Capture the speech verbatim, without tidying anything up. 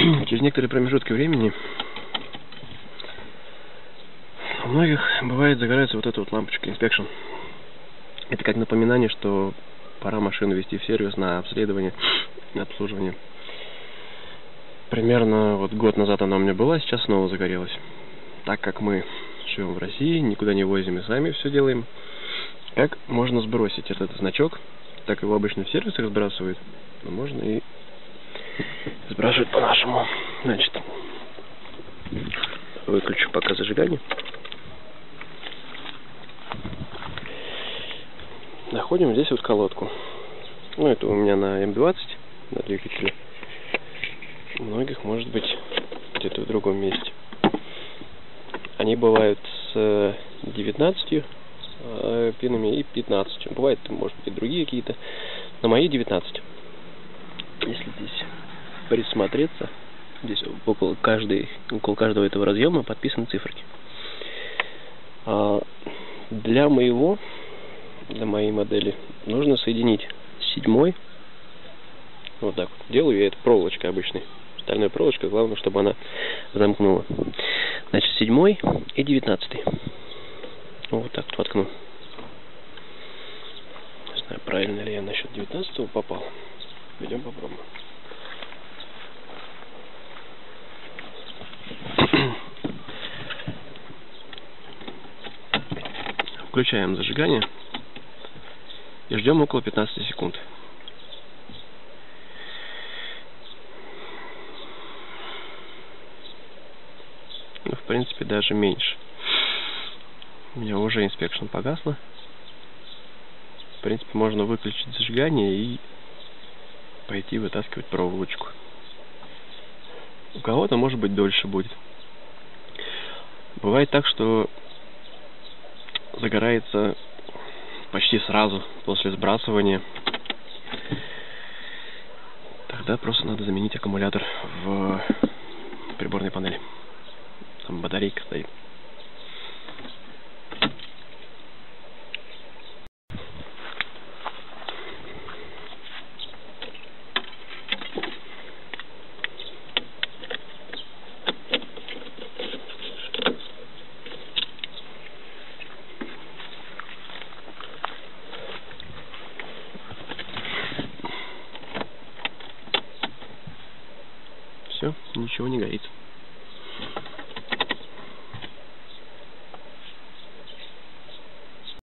через некоторые промежутки времени у многих бывает загорается вот эта вот лампочка Inspection. Это как напоминание, что пора машину везти в сервис на обследование, на обслуживание. Примерно вот год назад она у меня была, сейчас снова загорелась. Так как мы живем в России, никуда не возим и сами все делаем, как можно сбросить этот значок? Так его обычно в сервисах сбрасывают, но можно и сбрасывать по-нашему. Значит, выключу пока зажигание. Находим здесь вот колодку. Ну, это у меня на эм двадцать, на двигателе. У многих может быть где-то в другом месте. Они бывают с девятнадцатью э, пинами и пятнадцатью. Бывает, может быть, и другие какие-то. На мои девятнадцать. Если здесь присмотреться, здесь около, каждой, около каждого этого разъема подписаны циферки. А для моего, для моей модели нужно соединить седьмой. Вот так вот. Делаю я это проволочкой обычной. Стальная проволочка, главное, чтобы она замкнула. Значит, седьмой и девятнадцатый. Вот так вот воткну. Не знаю, правильно ли я насчет девятнадцатого попал. Пойдем попробуем. Включаем зажигание и ждем около пятнадцати секунд. Ну, в принципе, даже меньше. У меня уже Inspection погасла. В принципе, можно выключить зажигание и пойти вытаскивать проволочку. У кого-то, может быть, дольше будет. Бывает так, что загорается почти сразу после сбрасывания. Тогда просто надо заменить аккумулятор в приборной панели. Там батарейка стоит. Все, ничего не горит.